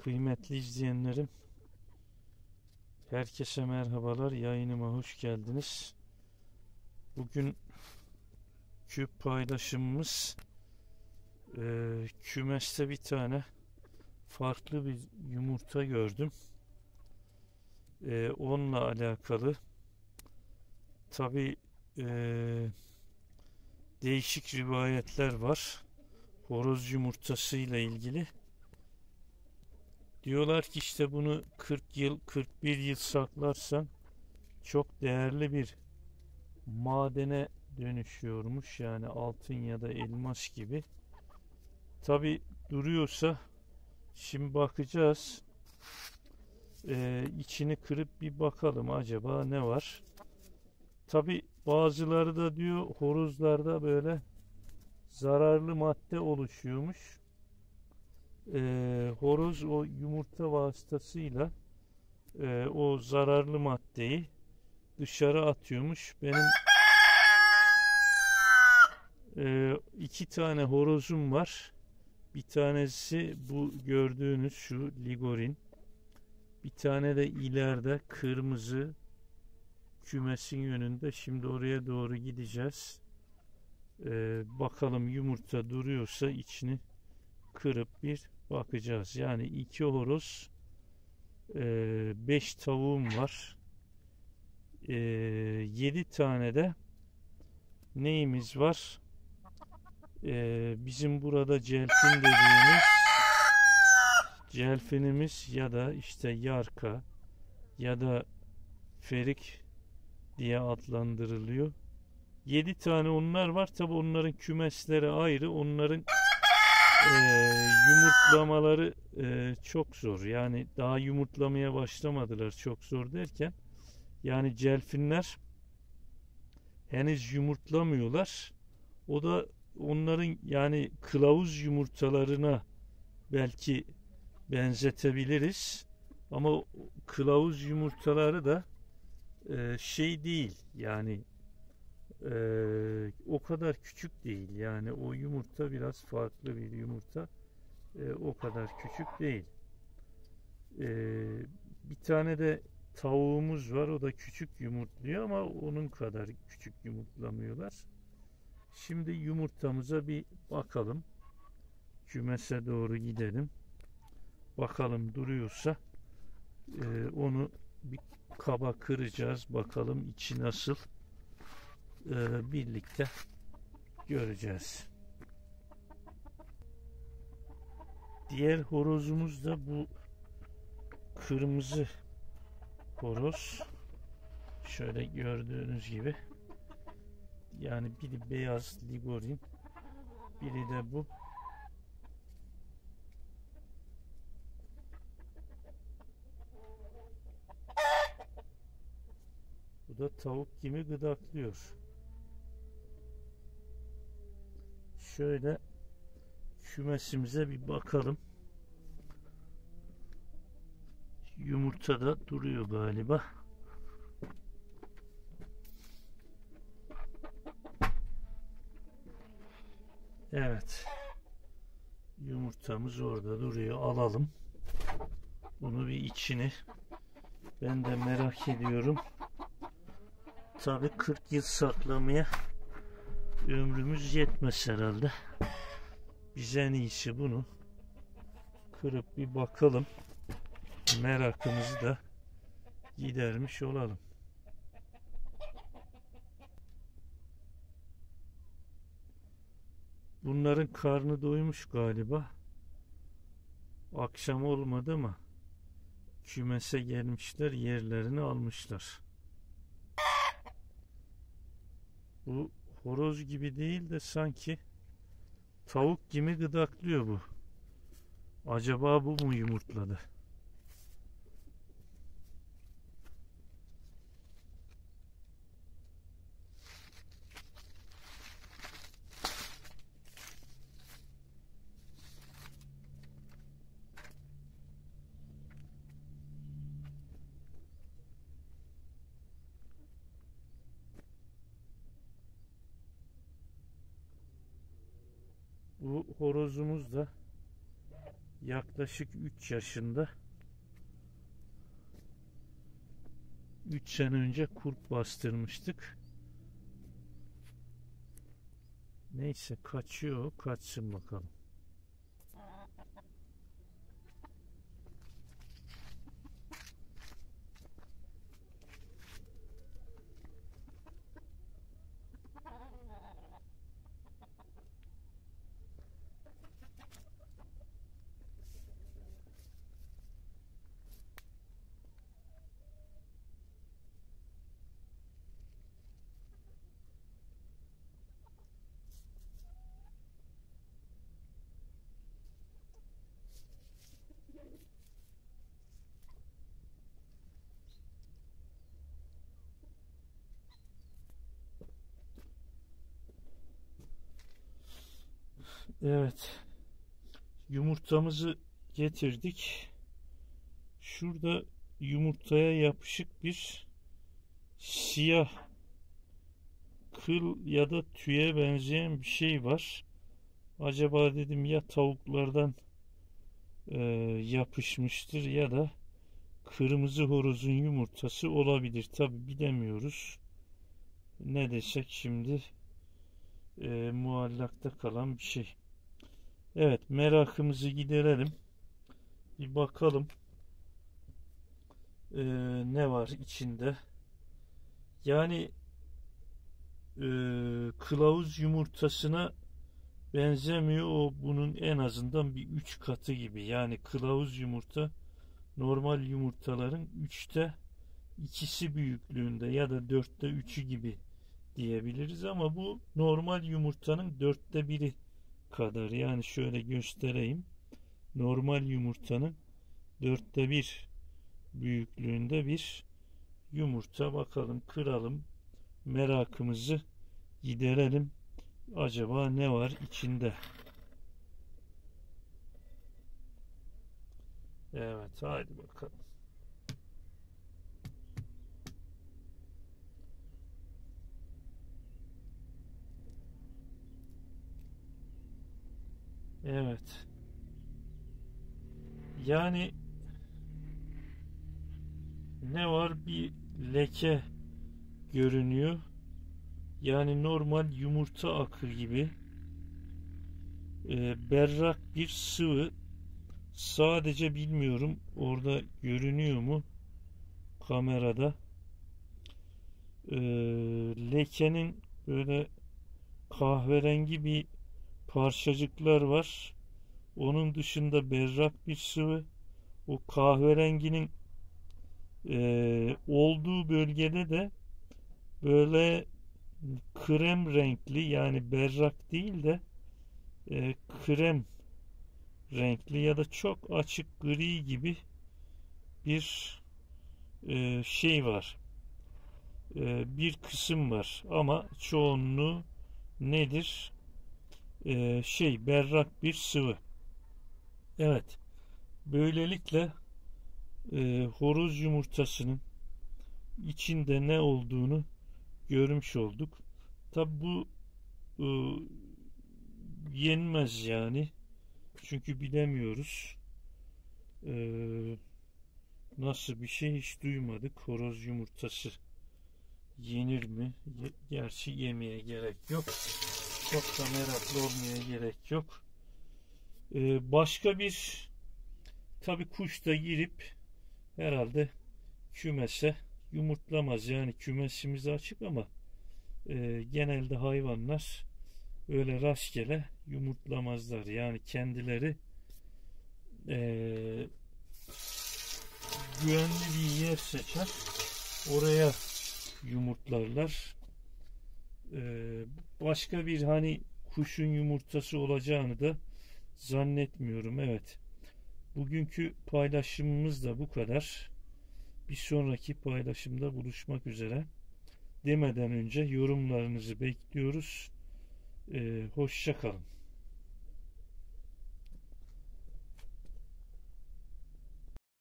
Kıymetli izleyenlerim, herkese merhabalar. Yayınıma hoş geldiniz. Bugünkü paylaşımımız kümeste bir tane farklı bir yumurta gördüm. Onunla alakalı. Tabii değişik rivayetler var. Horoz yumurtası ile ilgili. Diyorlar ki işte bunu 40 yıl, 41 yıl saklarsan çok değerli bir madene dönüşüyormuş. Yani altın ya da elmas gibi. Tabi duruyorsa şimdi bakacağız. İçini kırıp bir bakalım acaba ne var. Tabi bazıları da diyor horozlarda böyle zararlı madde oluşuyormuş. Horoz o yumurta vasıtasıyla o zararlı maddeyi dışarı atıyormuş. Benim iki tane horozum var. Bir tanesi bu gördüğünüz şu ligorin. Bir tane de ileride kırmızı kümesin yönünde. Şimdi oraya doğru gideceğiz. Bakalım yumurta duruyorsa içini kırıp bir bakacağız. Yani 2 horoz, 5 tavuğum var. 7 tane de neyimiz var? Bizim burada celfin dediğimiz celfinimiz ya da işte yarka ya da ferik diye adlandırılıyor. 7 tane onlar var. Tabi onların kümesleri ayrı. Onların yumurtlamaları çok zor. Yani daha yumurtlamaya başlamadılar. Çok zor derken yani celfinler henüz yumurtlamıyorlar. O da onların yani kılavuz yumurtalarına belki benzetebiliriz. Ama kılavuz yumurtaları da şey değil. Yani o kadar küçük değil. Yani o yumurta biraz farklı bir yumurta. O kadar küçük değil. Bir tane de tavuğumuz var. O da küçük yumurtluyor ama onun kadar küçük yumurtlamıyorlar. Şimdi yumurtamıza bir bakalım. Kümese doğru gidelim. Bakalım duruyorsa onu bir kaba kıracağız. Bakalım içi nasıl. Birlikte göreceğiz. Diğer horozumuz da bu kırmızı horoz. Şöyle gördüğünüz gibi. Yani biri beyaz ligorin, biri de bu. Bu da tavuk gibi gıdaklıyor. Şöyle kümesimize bir bakalım. Yumurta da duruyor galiba. Evet. Yumurtamız orada duruyor. Alalım. Bunu bir içini. Ben de merak ediyorum. Tabii 40 yıl saklamaya ömrümüz yetmez herhalde. Biz en iyisi bunu kırıp bir bakalım. Merakımızı da gidermiş olalım. Bunların karnı doymuş galiba. Akşam olmadı ama kümese gelmişler, yerlerini almışlar. Bu horoz gibi değil de sanki tavuk gibi gıdaklıyor bu. Acaba bu mu yumurtladı? Bu horozumuz da yaklaşık 3 yaşında. 3 sene önce kurt bastırmıştık. Neyse, kaçıyor. Kaçsın bakalım. Evet. Yumurtamızı getirdik. Şurada yumurtaya yapışık bir siyah kıl ya da tüye benzeyen bir şey var. Acaba dedim ya tavuklardan yapışmıştır ya da kırmızı horozun yumurtası olabilir. Tabi bilemiyoruz. Ne desek şimdi muallakta kalan bir şey. Evet, merakımızı giderelim. Bir bakalım ne var içinde. Yani kılavuz yumurtasına benzemiyor. O bunun en azından bir 3 katı gibi. Yani kılavuz yumurta normal yumurtaların 3'te 2'si büyüklüğünde ya da 4'te 3'ü gibi diyebiliriz ama bu normal yumurtanın 4'te 1'i kadar. Yani şöyle göstereyim. Normal yumurtanın 4'te 1 büyüklüğünde bir yumurta. Bakalım, kıralım, merakımızı giderelim. Acaba ne var içinde? Evet, haydi bakalım. Evet. Yani ne var? Bir leke görünüyor. Yani normal yumurta akı gibi berrak bir sıvı. Sadece bilmiyorum orada görünüyor mu kamerada. Lekenin böyle kahverengi bir parçacıklar var. Onun dışında berrak bir sıvı. O kahverenginin olduğu bölgede de böyle krem renkli, yani berrak değil de krem renkli ya da çok açık gri gibi bir şey var. Bir kısım var ama çoğunluğu nedir? Berrak bir sıvı. Evet. Böylelikle horoz yumurtasının içinde ne olduğunu görmüş olduk. Tabi bu e, yenmez yani. Çünkü bilemiyoruz. Nasıl bir şey hiç duymadık. Horoz yumurtası yenir mi? Gerçi yemeye gerek yok. Çok da meraklı olmaya gerek yok. Başka bir tabi kuş da girip herhalde kümese yumurtlamaz. Yani kümesimiz açık ama genelde hayvanlar öyle rastgele yumurtlamazlar. Yani kendileri güvenli bir yer seçer, oraya yumurtlarlar. Başka bir hani kuşun yumurtası olacağını da zannetmiyorum. Evet. Bugünkü paylaşımımız da bu kadar. Bir sonraki paylaşımda buluşmak üzere. Demeden önce yorumlarınızı bekliyoruz. Hoşça kalın.